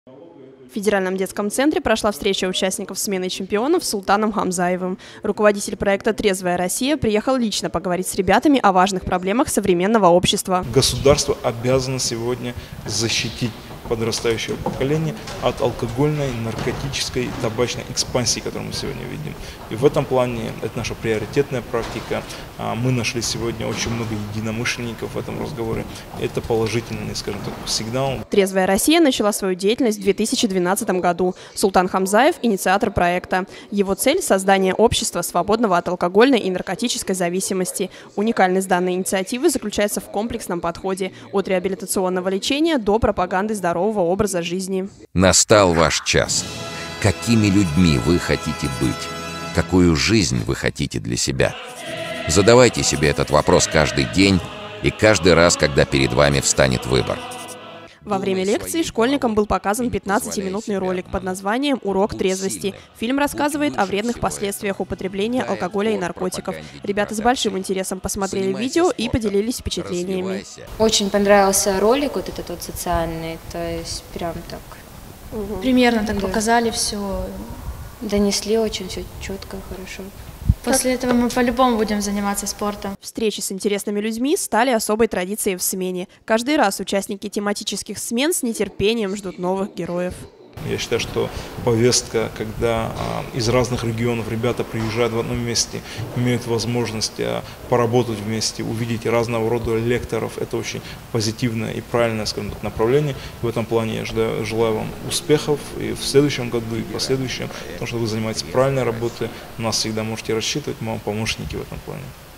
В Федеральном детском центре прошла встреча участников смены чемпионов с Султаном Хамзаевым. Руководитель проекта «Трезвая Россия» приехал лично поговорить с ребятами о важных проблемах современного общества. Государство обязано сегодня защитить подрастающее поколение от алкогольной, наркотической, табачной экспансии, которую мы сегодня видим. И в этом плане это наша приоритетная практика. Мы нашли сегодня очень много единомышленников в этом разговоре. Это положительный, скажем так, сигнал. «Трезвая Россия» начала свою деятельность в 2012 году. Султан Хамзаев – инициатор проекта. Его цель – создание общества, свободного от алкогольной и наркотической зависимости. Уникальность данной инициативы заключается в комплексном подходе – от реабилитационного лечения до пропаганды здорового образа жизни. Настал ваш час. Какими людьми вы хотите быть? Какую жизнь вы хотите для себя? Задавайте себе этот вопрос каждый день и каждый раз, когда перед вами встанет выбор. Во время лекции школьникам был показан 15-минутный ролик под названием «Урок трезвости». Фильм рассказывает о вредных последствиях употребления алкоголя и наркотиков. Ребята с большим интересом посмотрели видео и поделились впечатлениями. Очень понравился ролик, вот этот вот социальный, то есть прям так. Примерно так Да. показали все. Донесли очень все четко, хорошо. После этого мы по-любому будем заниматься спортом. Встречи с интересными людьми стали особой традицией в смене. Каждый раз участники тематических смен с нетерпением ждут новых героев. Я считаю, что повестка, когда из разных регионов ребята приезжают в одном месте, имеют возможность поработать вместе, увидеть разного рода лекторов, это очень позитивное и правильное, скажем так, направление. В этом плане я желаю вам успехов и в следующем году, и в последующем, потому что вы занимаетесь правильной работой, на нас всегда можете рассчитывать, мы вам помощники в этом плане.